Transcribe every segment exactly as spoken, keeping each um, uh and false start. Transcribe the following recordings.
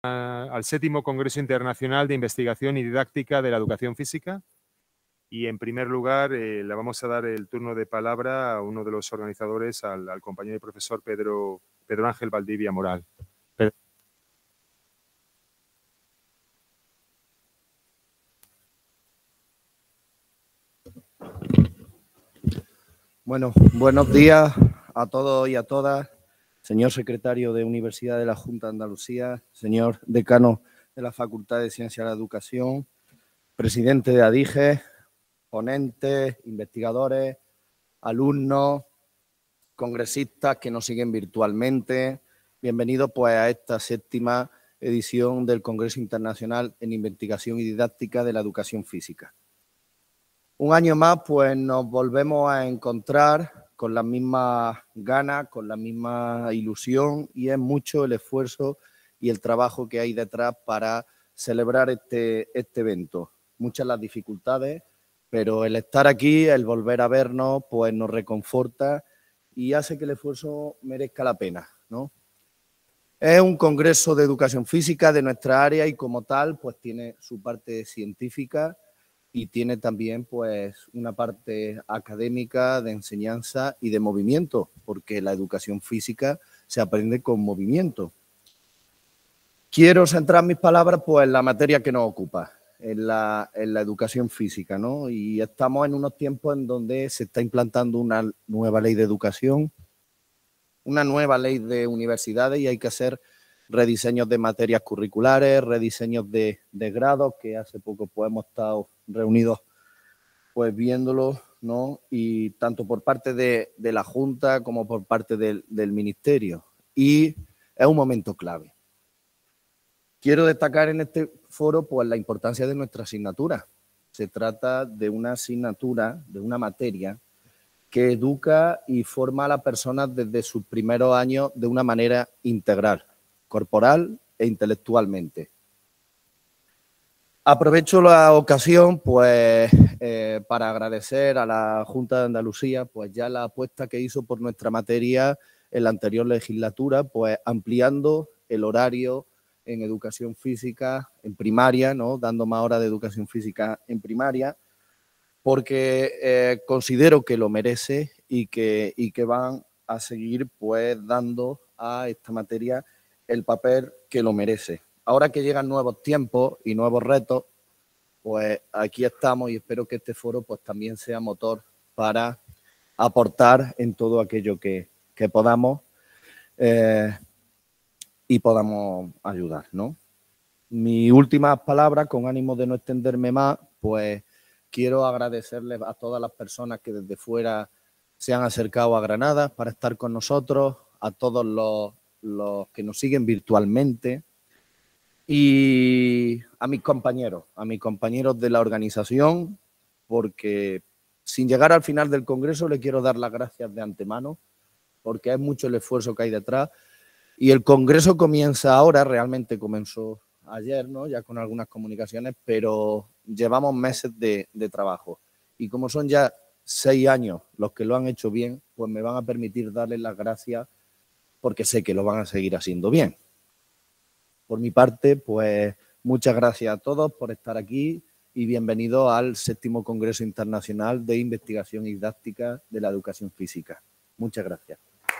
al séptimo Congreso Internacional de Investigación y Didáctica de la Educación Física. Y en primer lugar eh, le vamos a dar el turno de palabra a uno de los organizadores, al, al compañero y profesor Pedro, Pedro Ángel Valdivia Moral. Pedro. Bueno, buenos días a todos y a todas. Señor secretario de Universidad de la Junta de Andalucía, señor decano de la Facultad de Ciencias de la Educación, presidente de ADIGES, ponentes, investigadores, alumnos, congresistas que nos siguen virtualmente. Bienvenidos pues a esta séptima edición del Congreso Internacional en Investigación y Didáctica de la Educación Física. Un año más pues nos volvemos a encontrar con las mismas ganas, con la misma ilusión, y es mucho el esfuerzo y el trabajo que hay detrás para celebrar este, este evento. Muchas las dificultades, pero el estar aquí, el volver a vernos, pues nos reconforta y hace que el esfuerzo merezca la pena, ¿no? Es un congreso de educación física de nuestra área y como tal pues tiene su parte científica y tiene también pues una parte académica de enseñanza y de movimiento, porque la educación física se aprende con movimiento. Quiero centrar mis palabras pues en la materia que nos ocupa, en la, en la educación física, ¿no? Y estamos en unos tiempos en donde se está implantando una nueva ley de educación, una nueva ley de universidades y hay que hacer rediseños de materias curriculares, rediseños de, de grados, que hace poco pues hemos estado reunidos pues viéndolo, ¿no? Y tanto por parte de, de la Junta como por parte del, del Ministerio. Y es un momento clave. Quiero destacar en este foro pues la importancia de nuestra asignatura. Se trata de una asignatura, de una materia que educa y forma a las personas desde sus primeros años de una manera integral, corporal e intelectualmente. Aprovecho la ocasión pues, eh, para agradecer a la Junta de Andalucía pues, ya la apuesta que hizo por nuestra materia en la anterior legislatura, pues ampliando el horario en educación física en primaria, ¿no? Dando más horas de educación física en primaria, porque eh, considero que lo merece y que, y que van a seguir pues, dando a esta materia el papel que lo merece. Ahora que llegan nuevos tiempos y nuevos retos, pues aquí estamos y espero que este foro pues también sea motor para aportar en todo aquello que, que podamos eh, y podamos ayudar, ¿no? Mis últimas palabras, con ánimo de no extenderme más, pues quiero agradecerles a todas las personas que desde fuera se han acercado a Granada para estar con nosotros, a todos los los que nos siguen virtualmente y a mis compañeros, a mis compañeros de la organización, porque sin llegar al final del Congreso le quiero dar las gracias de antemano, porque es mucho el esfuerzo que hay detrás y el Congreso comienza ahora, realmente comenzó ayer, ¿no? Ya con algunas comunicaciones, pero llevamos meses de, de trabajo y como son ya seis años los que lo han hecho bien, pues me van a permitir darles las gracias porque sé que lo van a seguir haciendo bien. Por mi parte, pues muchas gracias a todos por estar aquí y bienvenidos al séptimo Congreso Internacional de Investigación y Didáctica de la Educación Física. Muchas gracias.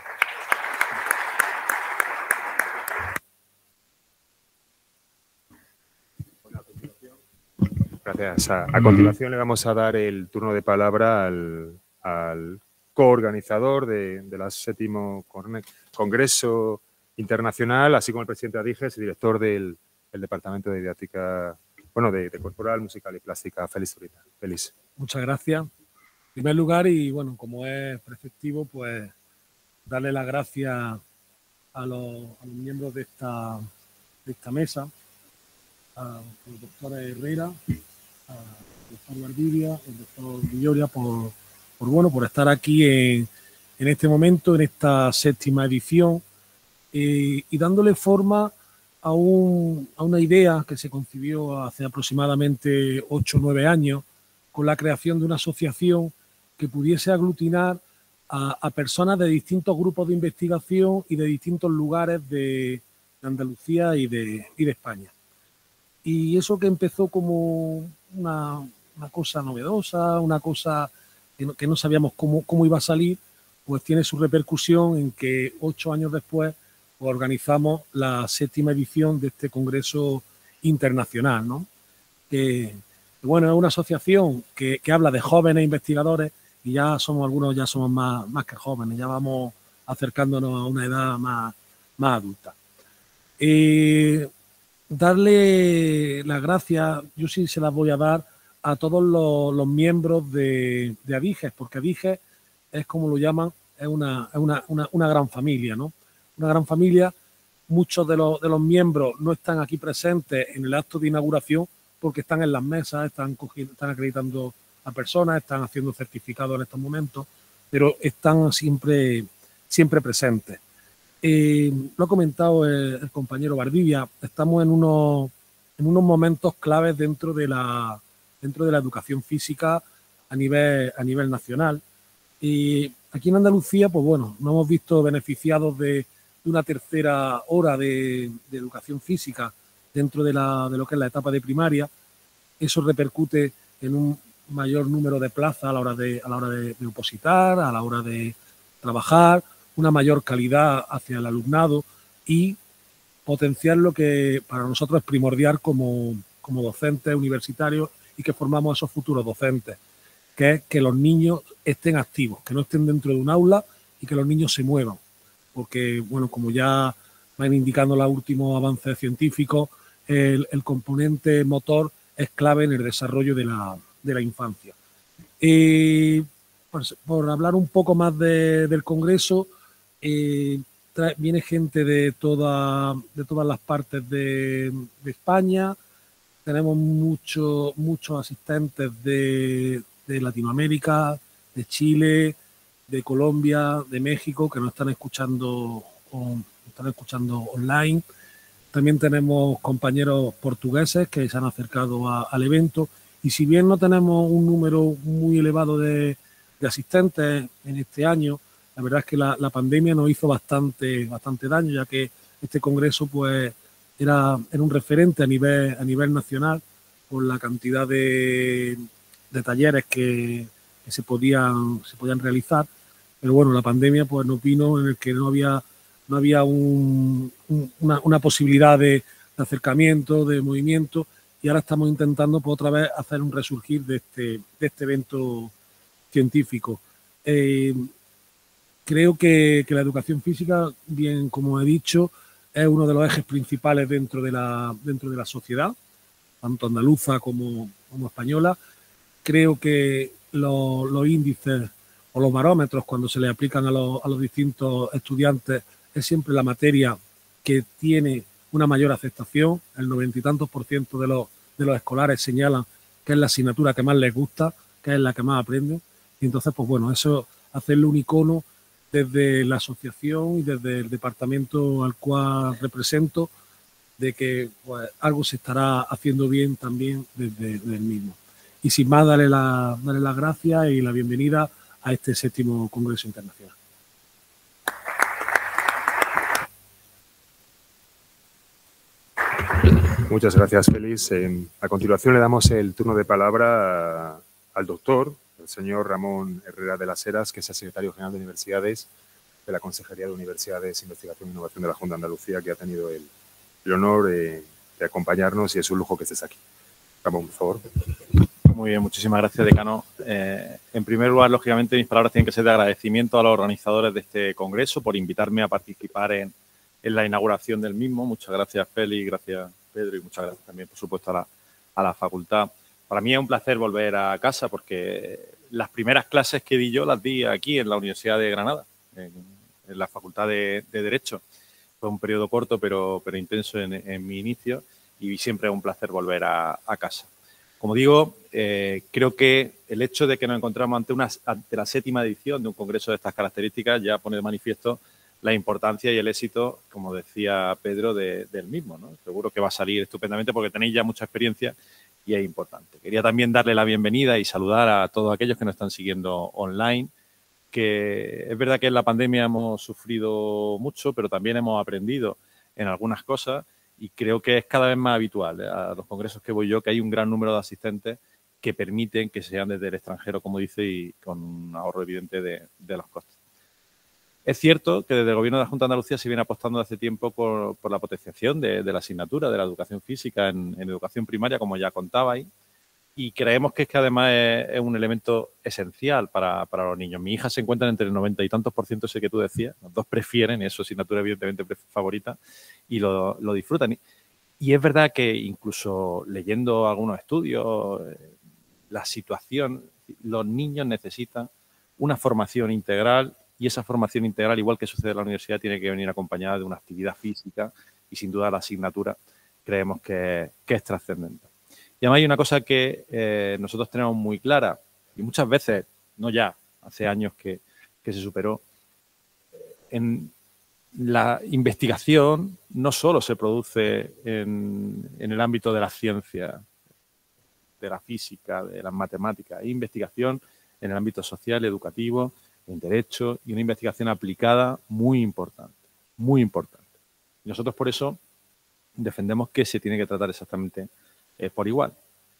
Gracias. A, a continuación le vamos a dar el turno de palabra al, al coorganizador de, de la séptimo Congreso Internacional, así como el presidente de ADIGES y director del, del Departamento de Didáctica, bueno, de, de Corporal, Musical y Plástica, Félix Zurita. Félix. Muchas gracias. En primer lugar, y bueno, como es preceptivo, pues darle las gracias a los, a los miembros de esta, de esta mesa, a los doctores Herrera, al doctor Valdivia, al doctor Villoria, por Por, bueno, por estar aquí en, en este momento, en esta séptima edición, eh, y dándole forma a, un, a una idea que se concibió hace aproximadamente ocho o nueve años, con la creación de una asociación que pudiese aglutinar a, a personas de distintos grupos de investigación y de distintos lugares de, de Andalucía y de, y de España. Y eso que empezó como una, una cosa novedosa, una cosa que no, que no sabíamos cómo, cómo iba a salir, pues tiene su repercusión en que ocho años después pues, organizamos la séptima edición de este Congreso Internacional, ¿no? Que, bueno, es una asociación que, que habla de jóvenes investigadores y ya somos algunos, ya somos más, más que jóvenes, ya vamos acercándonos a una edad más, más adulta. Eh, darle las gracias, yo sí se las voy a dar a todos los, los miembros de, de ADIGES, porque ADIGES es como lo llaman, es una, es una, una, una gran familia, ¿no? Una gran familia. Muchos de los, de los miembros no están aquí presentes en el acto de inauguración porque están en las mesas, están, cogiendo, están acreditando a personas, están haciendo certificados en estos momentos, pero están siempre, siempre presentes. Eh, lo ha comentado el, el compañero Valdivia, estamos en unos, en unos momentos claves dentro de la, dentro de la educación física a nivel, a nivel nacional. Y aquí en Andalucía, pues bueno, nos hemos visto beneficiados de, de una tercera hora de, de educación física dentro de, la, de lo que es la etapa de primaria. Eso repercute en un mayor número de plazas a la hora de, a la hora de, de opositar, a la hora de trabajar, una mayor calidad hacia el alumnado y potenciar lo que para nosotros es primordial como, como docentes universitarios y que formamos a esos futuros docentes, que es que los niños estén activos, que no estén dentro de un aula y que los niños se muevan. Porque, bueno, como ya van indicando los últimos avances científicos, el, el componente motor es clave en el desarrollo de la, de la infancia. Eh, pues, por hablar un poco más de, del Congreso, eh, trae, viene gente de, toda, de todas las partes de, de España, tenemos muchos muchos asistentes de, de Latinoamérica, de Chile, de Colombia, de México, que nos están escuchando, on, están escuchando online. También tenemos compañeros portugueses que se han acercado a, al evento. Y si bien no tenemos un número muy elevado de, de asistentes en este año, la verdad es que la, la pandemia nos hizo bastante, bastante daño, ya que este congreso pues, era, era un referente a nivel, a nivel nacional por la cantidad de, de talleres que, que se, podían, se podían realizar. Pero bueno, la pandemia pues, nos vino en el que no había, no había un, un, una, una posibilidad de, de acercamiento, de movimiento, y ahora estamos intentando pues, otra vez hacer un resurgir de este, de este evento científico. Eh, creo que, que la educación física, bien como he dicho, es uno de los ejes principales dentro de la, dentro de la sociedad, tanto andaluza como, como española. Creo que los, los índices o los barómetros, cuando se le aplican a los, a los distintos estudiantes, es siempre la materia que tiene una mayor aceptación. El noventa y tantos por ciento de los, de los escolares señalan que es la asignatura que más les gusta, que es la que más aprenden. Y entonces, pues bueno, eso hacerlo un icono desde la asociación y desde el departamento al cual represento, de que pues, algo se estará haciendo bien también desde, desde el mismo. Y sin más, darle la, darle las gracias y la bienvenida a este séptimo Congreso Internacional. Muchas gracias, Félix. Eh, a continuación le damos el turno de palabra a, al doctor, el señor Ramón Herrera de las Heras, que es el secretario general de Universidades de la Consejería de Universidades, Investigación e Innovación de la Junta de Andalucía, que ha tenido el, el honor eh, de acompañarnos y es un lujo que estés aquí. Ramón, por favor. Muy bien, muchísimas gracias, decano. Eh, en primer lugar, lógicamente, mis palabras tienen que ser de agradecimiento a los organizadores de este congreso por invitarme a participar en, en la inauguración del mismo. Muchas gracias, Félix, gracias, Pedro, y muchas gracias también, por supuesto, a la, a la facultad. Para mí es un placer volver a casa porque las primeras clases que di yo las di aquí en la Universidad de Granada, en, en la Facultad de, de Derecho. Fue un periodo corto, pero, pero intenso en, en mi inicio y siempre es un placer volver a, a casa. Como digo, eh, creo que el hecho de que nos encontramos ante, una, ante la séptima edición de un congreso de estas características ya pone de manifiesto la importancia y el éxito, como decía Pedro, de, del mismo, ¿no? Seguro que va a salir estupendamente porque tenéis ya mucha experiencia y es importante. Quería también darle la bienvenida y saludar a todos aquellos que nos están siguiendo online, que es verdad que en la pandemia hemos sufrido mucho, pero también hemos aprendido en algunas cosas y creo que es cada vez más habitual, ¿eh? A los congresos que voy yo, que hay un gran número de asistentes que permiten que sean desde el extranjero, como dice, y con un ahorro evidente de, de los costes. Es cierto que desde el Gobierno de la Junta de Andalucía se viene apostando hace tiempo por, por la potenciación de, de la asignatura de la educación física en, en educación primaria, como ya contabais, y creemos que es que además es, es un elemento esencial para, para los niños. Mi hija se encuentra entre el noventa y tantos por ciento, ese que tú decías, los dos prefieren, es su asignatura evidentemente favorita, y lo, lo disfrutan. Y es verdad que incluso leyendo algunos estudios, la situación, los niños necesitan una formación integral. Y esa formación integral, igual que sucede en la universidad, tiene que venir acompañada de una actividad física y, sin duda, la asignatura creemos que, que es trascendente. Y además hay una cosa que eh, nosotros tenemos muy clara y muchas veces, no ya, hace años que, que se superó, en la investigación no solo se produce en, en el ámbito de la ciencia, de la física, de las matemáticas, hay investigación en el ámbito social, educativo, en derecho y una investigación aplicada muy importante, muy importante. Y nosotros por eso defendemos que se tiene que tratar exactamente eh, por igual.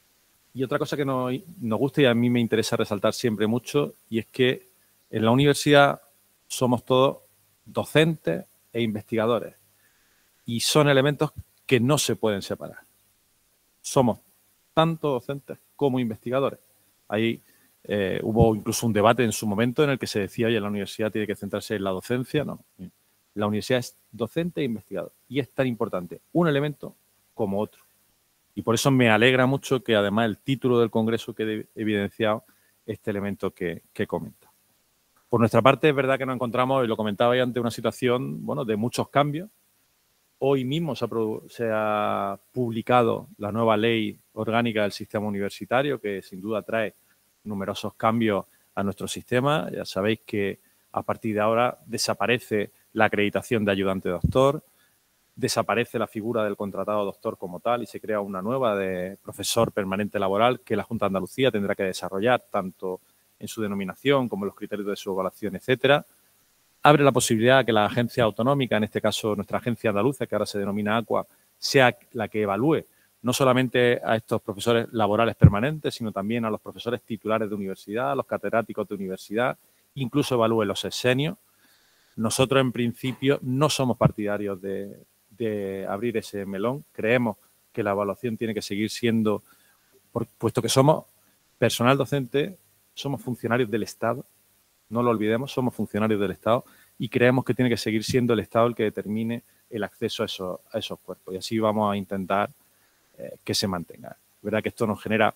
Y otra cosa que nos, nos gusta y a mí me interesa resaltar siempre mucho y es que en la universidad somos todos docentes e investigadores y son elementos que no se pueden separar. Somos tanto docentes como investigadores. Hay Eh, hubo incluso un debate en su momento en el que se decía, oye, la universidad tiene que centrarse en la docencia. No, la universidad es docente e investigador y es tan importante un elemento como otro. Y por eso me alegra mucho que además el título del congreso quede evidenciado este elemento que, que comenta. Por nuestra parte, es verdad que nos encontramos, y lo comentaba ya, ante una situación, bueno, de muchos cambios. Hoy mismo se ha, se ha publicado la nueva ley orgánica del sistema universitario, que sin duda trae numerosos cambios a nuestro sistema. Ya sabéis que a partir de ahora desaparece la acreditación de ayudante doctor, desaparece la figura del contratado doctor como tal y se crea una nueva de profesor permanente laboral que la Junta de Andalucía tendrá que desarrollar tanto en su denominación como en los criterios de su evaluación, etcétera. Abre la posibilidad de que la agencia autonómica, en este caso nuestra agencia andaluza, que ahora se denomina ACUA, sea la que evalúe no solamente a estos profesores laborales permanentes, sino también a los profesores titulares de universidad, a los catedráticos de universidad, incluso evalúe los sexenios. Nosotros, en principio, no somos partidarios de, de abrir ese melón. Creemos que la evaluación tiene que seguir siendo, por, puesto que somos personal docente, somos funcionarios del Estado, no lo olvidemos, somos funcionarios del Estado y creemos que tiene que seguir siendo el Estado el que determine el acceso a esos, a esos cuerpos. Y así vamos a intentar que se mantenga. Es verdad que esto nos genera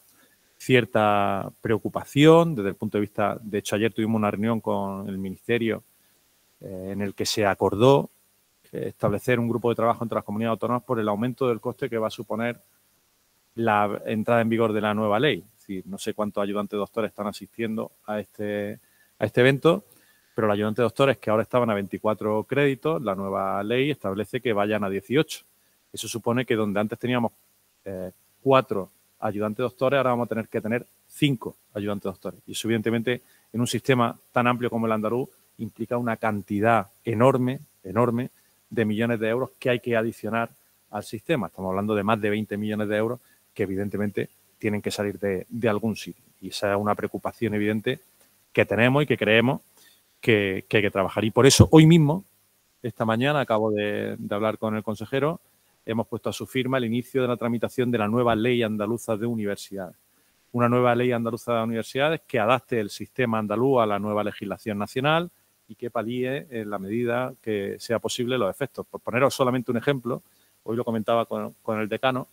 cierta preocupación desde el punto de vista, de hecho ayer tuvimos una reunión con el Ministerio eh, en el que se acordó eh, establecer un grupo de trabajo entre las comunidades autónomas por el aumento del coste que va a suponer la entrada en vigor de la nueva ley. Es decir, no sé cuántos ayudantes doctores están asistiendo a este, a este evento, pero los ayudantes doctores que ahora estaban a veinticuatro créditos, la nueva ley establece que vayan a dieciocho. Eso supone que donde antes teníamos Eh, cuatro ayudantes doctores, ahora vamos a tener que tener cinco ayudantes doctores. Y eso, evidentemente, en un sistema tan amplio como el andaluz, implica una cantidad enorme, enorme, de millones de euros que hay que adicionar al sistema. Estamos hablando de más de veinte millones de euros que, evidentemente, tienen que salir de, de algún sitio. Y esa es una preocupación evidente que tenemos y que creemos que, que hay que trabajar. Y por eso, hoy mismo, esta mañana, acabo de, de hablar con el consejero, hemos puesto a su firma el inicio de la tramitación de la nueva ley andaluza de universidades. Una nueva ley andaluza de universidades que adapte el sistema andaluz a la nueva legislación nacional y que palíe en la medida que sea posible los efectos. Por poneros solamente un ejemplo, hoy lo comentaba con, con el decano,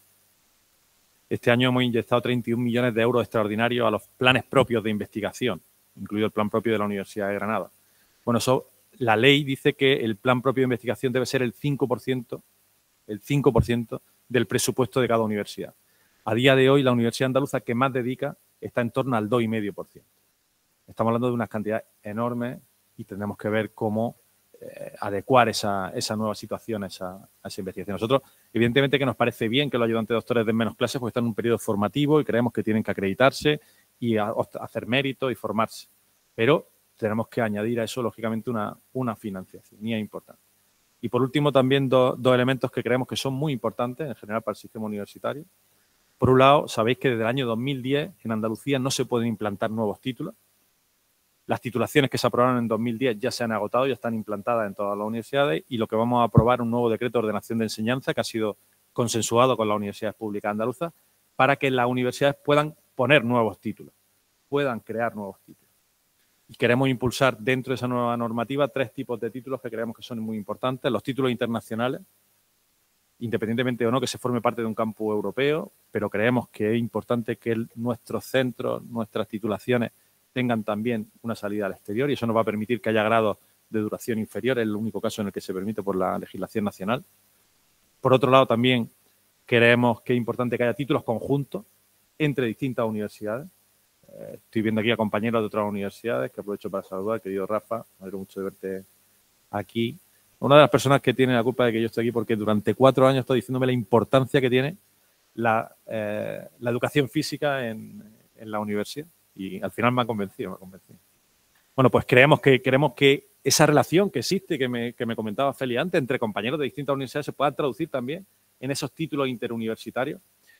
este año hemos inyectado treinta y un millones de euros extraordinarios a los planes propios de investigación, incluido el plan propio de la Universidad de Granada. Bueno, eso, la ley dice que el plan propio de investigación debe ser el cinco por ciento el cinco por ciento del presupuesto de cada universidad. A día de hoy, la universidad andaluza que más dedica está en torno al dos coma cinco por ciento. Estamos hablando de unas cantidades enormes y tendremos que ver cómo eh, adecuar esa, esa nueva situación a esa, a esa investigación. Nosotros, evidentemente, que nos parece bien que los ayudantes doctores den menos clases porque están en un periodo formativo y creemos que tienen que acreditarse y a, a hacer mérito y formarse. Pero tenemos que añadir a eso, lógicamente, una, una financiación y es importante. Y por último, también do, dos elementos que creemos que son muy importantes en general para el sistema universitario. Por un lado, sabéis que desde el año dos mil diez en Andalucía no se pueden implantar nuevos títulos. Las titulaciones que se aprobaron en dos mil diez ya se han agotado, ya están implantadas en todas las universidades y lo que vamos a aprobar es un nuevo decreto de ordenación de enseñanza que ha sido consensuado con las universidades públicas andaluzas para que las universidades puedan poner nuevos títulos, puedan crear nuevos títulos. Y queremos impulsar dentro de esa nueva normativa tres tipos de títulos que creemos que son muy importantes. Los títulos internacionales, independientemente o no que se forme parte de un campus europeo, pero creemos que es importante que el, nuestros centros, nuestras titulaciones tengan también una salida al exterior y eso nos va a permitir que haya grados de duración inferior, es el único caso en el que se permite por la legislación nacional. Por otro lado, también creemos que es importante que haya títulos conjuntos entre distintas universidades. Eh, estoy viendo aquí a compañeros de otras universidades que aprovecho para saludar, querido Rafa, me alegro mucho de verte aquí. Una de las personas que tiene la culpa de que yo esté aquí porque durante cuatro años estoy diciéndome la importancia que tiene la, eh, la educación física en, en la universidad. Y al final me ha convencido, me ha convencido. Bueno, pues creemos que, queremos que esa relación que existe, que me, que me comentaba Feli antes, entre compañeros de distintas universidades se pueda traducir también en esos títulos interuniversitarios.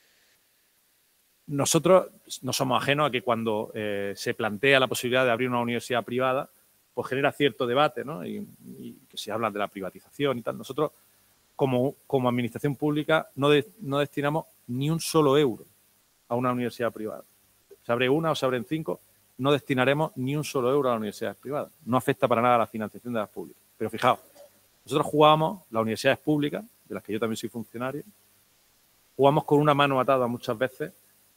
Nosotros no somos ajenos a que cuando eh, se plantea la posibilidad de abrir una universidad privada, pues genera cierto debate, ¿no? Y, y que se habla de la privatización y tal. Nosotros, como, como administración pública, no, de, no destinamos ni un solo euro a una universidad privada. Se abre una o se abren cinco, no destinaremos ni un solo euro a las universidades privadas. No afecta para nada a la financiación de las públicas. Pero fijaos, nosotros jugamos, las universidades públicas, de las que yo también soy funcionario, jugamos con una mano atada muchas veces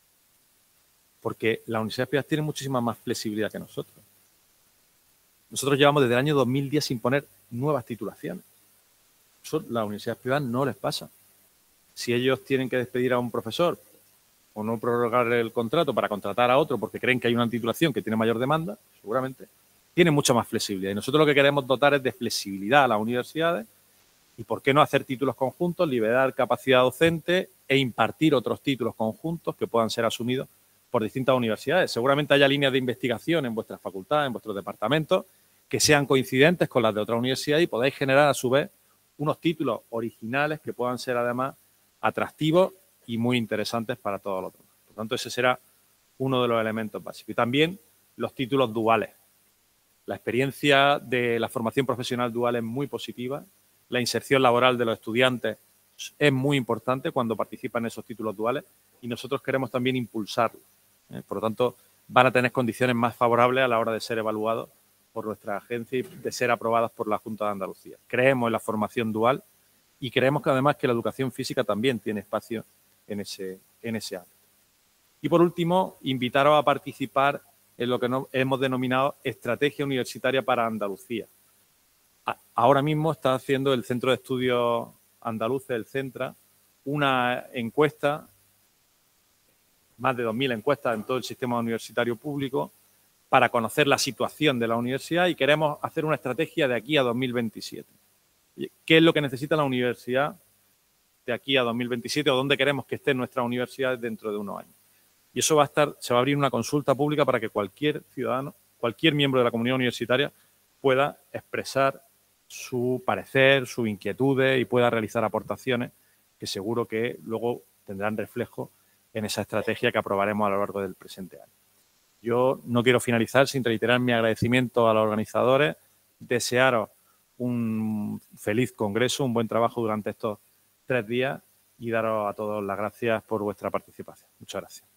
porque las universidades privadas tienen muchísima más flexibilidad que nosotros. Nosotros llevamos desde el año dos mil diez sin poner nuevas titulaciones. Eso a las universidades privadas no les pasa. Si ellos tienen que despedir a un profesor o no prorrogar el contrato para contratar a otro porque creen que hay una titulación que tiene mayor demanda, seguramente, tiene mucha más flexibilidad. Y nosotros lo que queremos dotar es de flexibilidad a las universidades y por qué no hacer títulos conjuntos, liberar capacidad docente e impartir otros títulos conjuntos que puedan ser asumidos por distintas universidades. Seguramente haya líneas de investigación en vuestras facultades, en vuestros departamentos, que sean coincidentes con las de otras universidades y podáis generar a su vez unos títulos originales que puedan ser además atractivos y muy interesantes para todos los demás. Por tanto, ese será uno de los elementos básicos. Y también los títulos duales. La experiencia de la formación profesional dual es muy positiva. La inserción laboral de los estudiantes es muy importante cuando participan en esos títulos duales y nosotros queremos también impulsarlo. ¿eh? Por lo tanto, van a tener condiciones más favorables a la hora de ser evaluados por nuestra agencia y de ser aprobadas por la Junta de Andalucía. Creemos en la formación dual y creemos que además que la educación física también tiene espacio en ese, en ese ámbito. Y por último, invitaros a participar en lo que no, hemos denominado Estrategia Universitaria para Andalucía. A, ahora mismo está haciendo el Centro de Estudios Andaluces, el CENTRA, una encuesta, más de dos mil encuestas en todo el sistema universitario público, para conocer la situación de la universidad y queremos hacer una estrategia de aquí a dos mil veintisiete. ¿Qué es lo que necesita la universidad de aquí a dos mil veintisiete o dónde queremos que estén nuestras universidades dentro de unos años? Y eso va a estar, se va a abrir una consulta pública para que cualquier ciudadano, cualquier miembro de la comunidad universitaria pueda expresar su parecer, sus inquietudes y pueda realizar aportaciones que seguro que luego tendrán reflejo en esa estrategia que aprobaremos a lo largo del presente año. Yo no quiero finalizar sin reiterar mi agradecimiento a los organizadores, desearos un feliz congreso, un buen trabajo durante estos tres días y daros a todos las gracias por vuestra participación. Muchas gracias.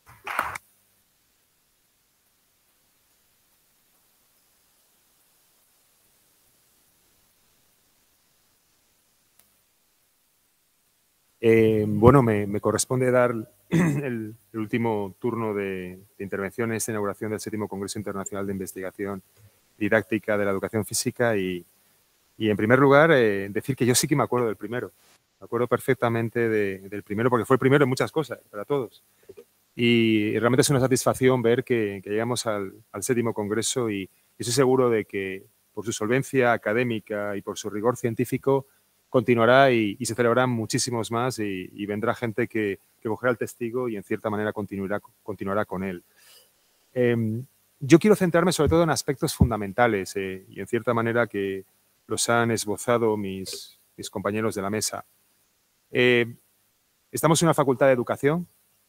Eh, bueno, me, me corresponde dar el, el último turno de, de intervención en esta inauguración del séptimo Congreso Internacional de Investigación Didáctica de la Educación Física y, y en primer lugar, eh, decir que yo sí que me acuerdo del primero. Me acuerdo perfectamente de, del primero porque fue el primero en muchas cosas, para todos. Y realmente es una satisfacción ver que, que llegamos al, al séptimo Congreso y, y estoy seguro de que por su solvencia académica y por su rigor científico continuará y, y se celebrarán muchísimos más y, y vendrá gente que, que cogerá el testigo y en cierta manera continuará, continuará con él. Eh, yo quiero centrarme sobre todo en aspectos fundamentales eh, y en cierta manera que, los han esbozado mis, mis compañeros de la mesa. Eh, estamos en una facultad de educación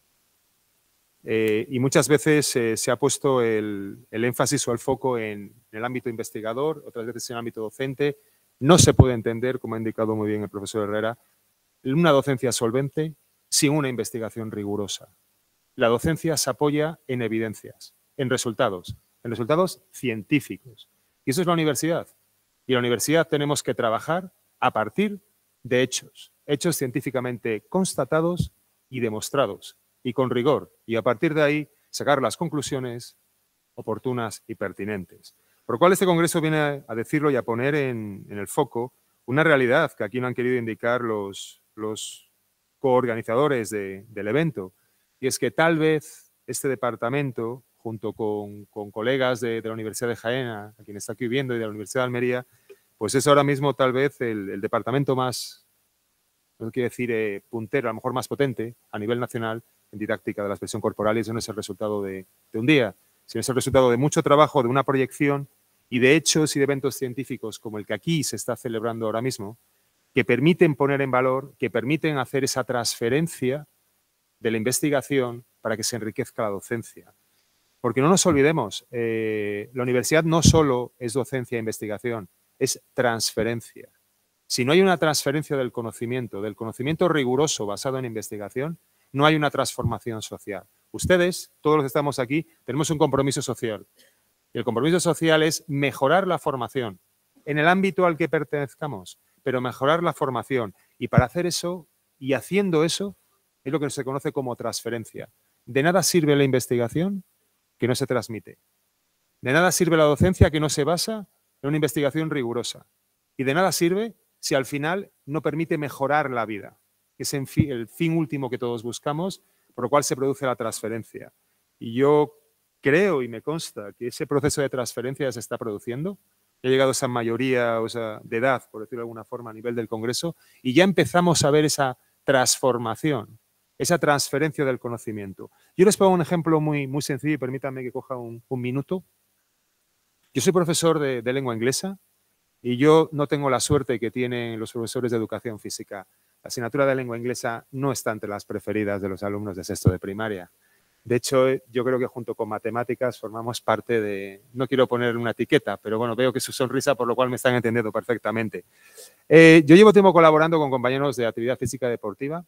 eh, y muchas veces eh, se ha puesto el, el énfasis o el foco en, en el ámbito investigador, otras veces en el ámbito docente. No se puede entender, como ha indicado muy bien el profesor Herrera, una docencia solvente sin una investigación rigurosa. La docencia se apoya en evidencias, en resultados, en resultados científicos. Y eso es la universidad. Y en la universidad tenemos que trabajar a partir de hechos, hechos científicamente constatados y demostrados, y con rigor. Y a partir de ahí sacar las conclusiones oportunas y pertinentes. Por lo cual este congreso viene a decirlo y a poner en, en el foco una realidad que aquí no han querido indicar los, los coorganizadores de, del evento. Y es que tal vez este departamento, junto con, con colegas de, de la Universidad de Jaén, a quien está aquí viendo, y de la Universidad de Almería, pues es ahora mismo tal vez el, el departamento más, no quiero decir eh, puntero, a lo mejor más potente a nivel nacional en didáctica de la expresión corporal, y eso no es el resultado de, de un día, sino es el resultado de mucho trabajo, de una proyección y de hechos y de eventos científicos como el que aquí se está celebrando ahora mismo, que permiten poner en valor, que permiten hacer esa transferencia de la investigación para que se enriquezca la docencia. Porque no nos olvidemos, eh, la universidad no solo es docencia e investigación, es transferencia. Si no hay una transferencia del conocimiento, del conocimiento riguroso basado en investigación, no hay una transformación social. Ustedes, todos los que estamos aquí, tenemos un compromiso social. Y el compromiso social es mejorar la formación en el ámbito al que pertenezcamos, pero mejorar la formación. Y para hacer eso, y haciendo eso, es lo que se conoce como transferencia. De nada sirve la investigación que no se transmite. De nada sirve la docencia que no se basa en una investigación rigurosa. Y de nada sirve si al final no permite mejorar la vida, que es en fin, el fin último que todos buscamos, por lo cual se produce la transferencia. Y yo creo y me consta que ese proceso de transferencia se está produciendo. Ha llegado esa mayoría o sea, de edad, por decirlo de alguna forma, a nivel del Congreso, y ya empezamos a ver esa transformación, esa transferencia del conocimiento. Yo les pongo un ejemplo muy, muy sencillo y permítanme que coja un, un minuto. Yo soy profesor de, de lengua inglesa y yo no tengo la suerte que tienen los profesores de educación física. La asignatura de lengua inglesa no está entre las preferidas de los alumnos de sexto de primaria. De hecho, yo creo que junto con matemáticas formamos parte de, no quiero poner una etiqueta, pero bueno, veo que su sonrisa, por lo cual me están entendiendo perfectamente. Eh, yo llevo tiempo colaborando con compañeros de actividad física deportiva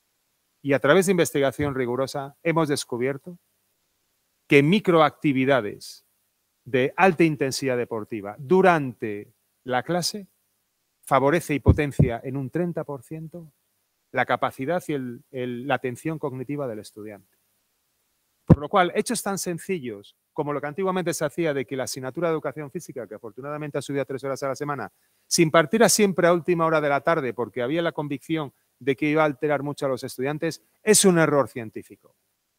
y a través de investigación rigurosa hemos descubierto que microactividades de alta intensidad deportiva durante la clase favorece y potencia en un treinta por ciento la capacidad y el, el, la atención cognitiva del estudiante. Por lo cual, hechos tan sencillos como lo que antiguamente se hacía de que la asignatura de educación física, que afortunadamente ha subido a tres horas a la semana, se impartiera siempre a última hora de la tarde porque había la convicción de que iba a alterar mucho a los estudiantes, es un error científico.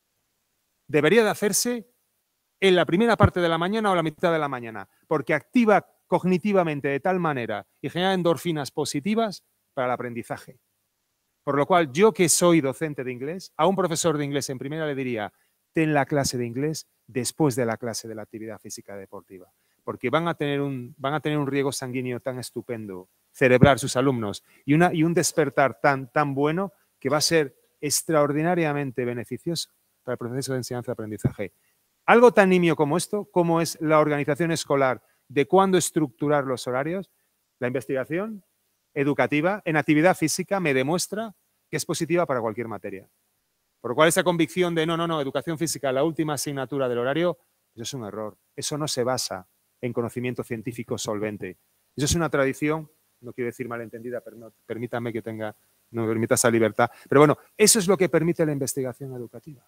Debería de hacerse en la primera parte de la mañana o la mitad de la mañana, porque activa cognitivamente de tal manera y genera endorfinas positivas para el aprendizaje. Por lo cual, yo que soy docente de inglés, a un profesor de inglés en primera le diría, ten la clase de inglés después de la clase de la actividad física deportiva, porque van a tener un, van a tener un riego sanguíneo tan estupendo, cerebral sus alumnos, y, una, y un despertar tan, tan bueno que va a ser extraordinariamente beneficioso para el proceso de enseñanza-aprendizaje. Algo tan nimio como esto, como es la organización escolar de cuándo estructurar los horarios, la investigación educativa en actividad física me demuestra que es positiva para cualquier materia. Por lo cual esa convicción de no, no, no, educación física, la última asignatura del horario, eso es un error. Eso no se basa en conocimiento científico solvente. Eso es una tradición, no quiero decir malentendida, pero no, permítanme que tenga, no me permita esa libertad. Pero bueno, eso es lo que permite la investigación educativa.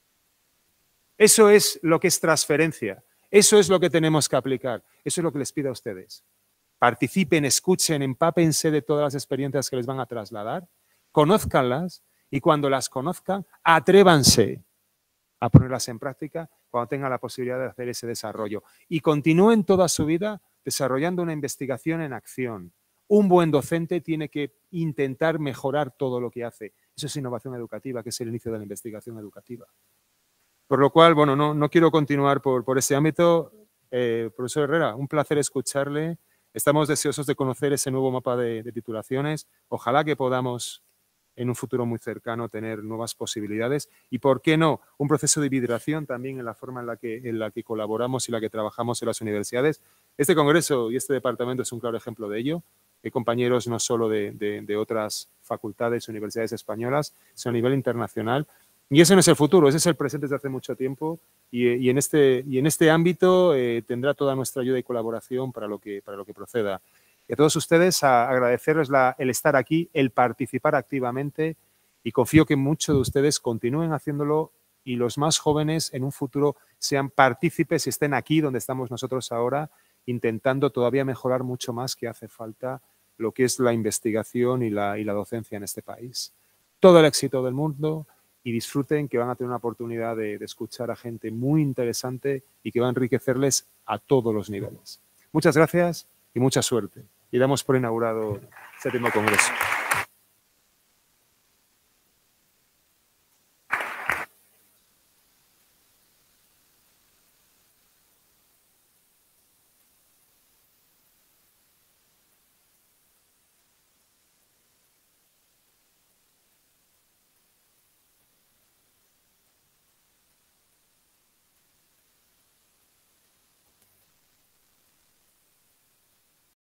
Eso es lo que es transferencia. Eso es lo que tenemos que aplicar. Eso es lo que les pido a ustedes. Participen, escuchen, empápense de todas las experiencias que les van a trasladar, conózcanlas y cuando las conozcan, atrévanse a ponerlas en práctica cuando tengan la posibilidad de hacer ese desarrollo. Y continúen toda su vida desarrollando una investigación en acción. Un buen docente tiene que intentar mejorar todo lo que hace. Eso es innovación educativa, que es el inicio de la investigación educativa. Por lo cual, bueno, no, no quiero continuar por, por ese ámbito. Eh, profesor Herrera, un placer escucharle. Estamos deseosos de conocer ese nuevo mapa de, de titulaciones. Ojalá que podamos en un futuro muy cercano tener nuevas posibilidades y, ¿por qué no?, un proceso de vibración también en la forma en la que, en la que colaboramos y la que trabajamos en las universidades. Este congreso y este departamento es un claro ejemplo de ello. Hay compañeros no solo de, de, de otras facultades y universidades españolas, sino a nivel internacional. Y ese no es el futuro, ese es el presente desde hace mucho tiempo y, y, en, este, y en este ámbito eh, tendrá toda nuestra ayuda y colaboración para lo que, para lo que proceda. Y a todos ustedes a agradecerles la, el estar aquí, el participar activamente y confío que muchos de ustedes continúen haciéndolo y los más jóvenes en un futuro sean partícipes y estén aquí donde estamos nosotros ahora intentando todavía mejorar mucho más que hace falta lo que es la investigación y la, y la docencia en este país. Todo el éxito del mundo y disfruten que van a tener una oportunidad de, de escuchar a gente muy interesante y que va a enriquecerles a todos los niveles. Muchas gracias y mucha suerte. Y damos por inaugurado el séptimo congreso.